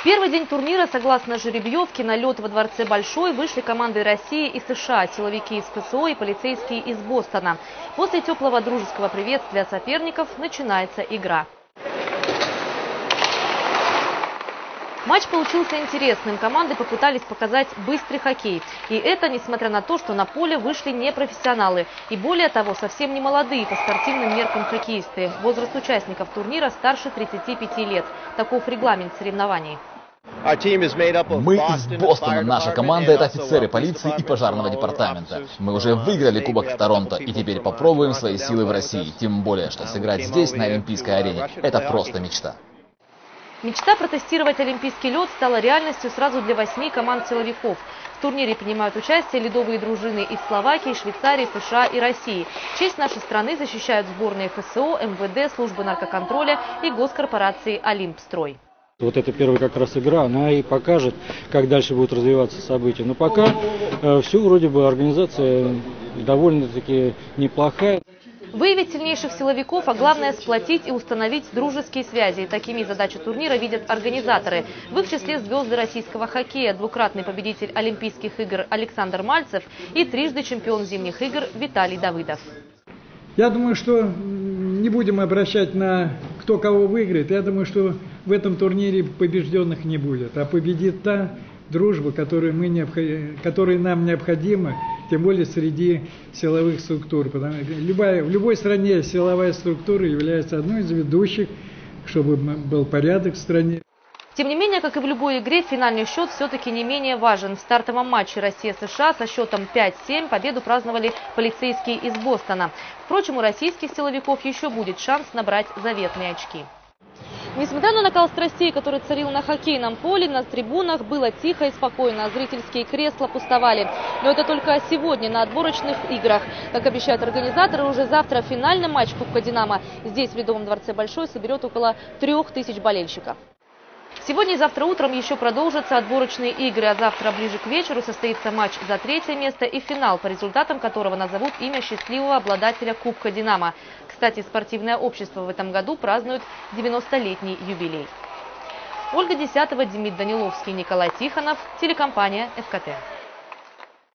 Первый день турнира, согласно жеребьевке, на лед во Дворце Большой вышли команды России и США, силовики из ФСО и полицейские из Бостона. После теплого дружеского приветствия соперников начинается игра. Матч получился интересным. Команды попытались показать быстрый хоккей. И это несмотря на то, что на поле вышли не профессионалы. И более того, совсем не молодые по спортивным меркам хоккеисты. Возраст участников турнира старше 35 лет. Таков регламент соревнований. Мы из Бостона. Наша команда – это офицеры полиции и пожарного департамента. Мы уже выиграли Кубок в Торонто и теперь попробуем свои силы в России. Тем более, что сыграть здесь, на Олимпийской арене – это просто мечта. Мечта протестировать олимпийский лед стала реальностью сразу для 8 команд силовиков. В турнире принимают участие ледовые дружины из Словакии, Швейцарии, США и России. Честь нашей страны защищают сборные ФСО, МВД, службы наркоконтроля и госкорпорации «Олимпстрой». Вот эта первая как раз игра, она и покажет, как дальше будут развиваться события. Но пока все вроде бы организация довольно-таки неплохая. Выявить сильнейших силовиков, а главное сплотить и установить дружеские связи. Такими задачи турнира видят организаторы. В их числе звезды российского хоккея, двукратный победитель Олимпийских игр Александр Мальцев и трижды чемпион зимних игр Виталий Давыдов. Я думаю, что не будем обращать на кто кого выиграет. Я думаю, что в этом турнире побежденных не будет, а победит та дружба, которая нам необходима, тем более среди силовых структур. Потому что в любой стране силовая структура является одной из ведущих, чтобы был порядок в стране. Тем не менее, как и в любой игре, финальный счет все-таки не менее важен. В стартовом матче Россия-США со счетом 5-7 победу праздновали полицейские из Бостона. Впрочем, у российских силовиков еще будет шанс набрать заветные очки. Несмотря на накал страстей, который царил на хоккейном поле, на трибунах было тихо и спокойно, а зрительские кресла пустовали. Но это только сегодня на отборочных играх. Как обещают организаторы, уже завтра финальный матч Кубка «Динамо» здесь, в Ледовом дворце Большой, соберет около 3000 болельщиков. Сегодня и завтра утром еще продолжатся отборочные игры, а завтра ближе к вечеру состоится матч за 3-е место и финал, по результатам которого назовут имя счастливого обладателя Кубка «Динамо». Кстати, спортивное общество в этом году празднует 90-летний юбилей. Ольга Десятова, Демид Даниловский, Николай Тихонов, телекомпания ФКТ.